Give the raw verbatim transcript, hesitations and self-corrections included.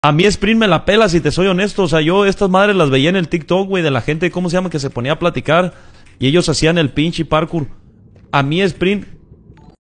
A mí Sprint me la pela, si te soy honesto. O sea, yo estas madres las veía en el TikTok, güey, de la gente, ¿cómo se llama? Que se ponía a platicar y ellos hacían el pinche parkour. A mí Sprint